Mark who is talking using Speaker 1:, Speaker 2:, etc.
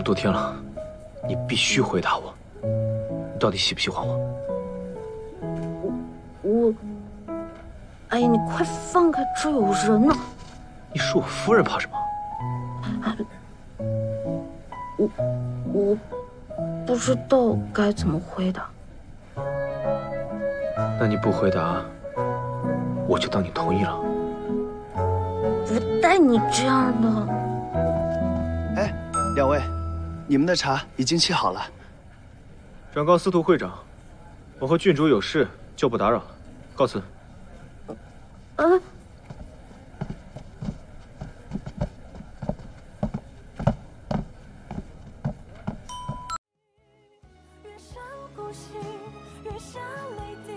Speaker 1: 多天了，你必须回答我，你到底喜不喜欢我？
Speaker 2: 哎呀，你快放开，这有人呢！
Speaker 1: 你是我夫人，怕什么？
Speaker 2: 我不知道该怎么回答。
Speaker 1: 那你不回答，我就当你同意了。
Speaker 2: 不带你这样的。
Speaker 3: 哎，两位，你们的茶已经沏好了。
Speaker 1: 转告司徒会长，我和郡主有事，就不打扰了，告辞。
Speaker 4: 月上孤星，月下泪滴。